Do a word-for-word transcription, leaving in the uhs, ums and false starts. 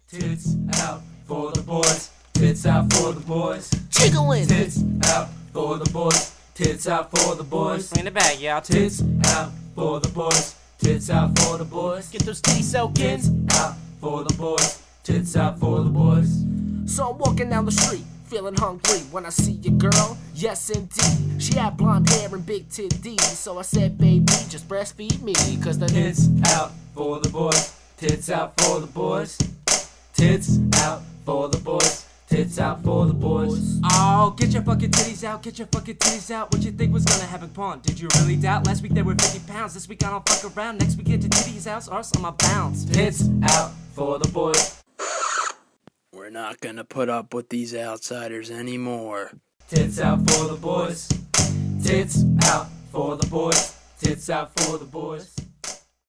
Tits out for the boys. Tits out for the boys. Jiggling. Tits out for the boys. Tits out for the boys. In the bag, y'all. Tits out for the boys. Tits out for the boys. Get those titties soaking. Tits out for the boys. Tits out for the boys. So I'm walking down the street, feeling hungry when I see a girl. Yes, indeed. She had blonde hair and big titties. So I said, baby, just breastfeed me. Cause the Tits out for the boys. Tits out for the boys. Tits out for the boys. Tits out for the boys. Oh, get your fucking titties out, get your fucking titties out. What you think was gonna happen, pawn? Did you really doubt? Last week they were fifty pounds, this week I don't fuck around. Next week get to titties house, arse on my bounce. Tits out for the boys. We're not gonna put up with these outsiders anymore. Tits out for the boys. Tits out for the boys. Tits out for the boys.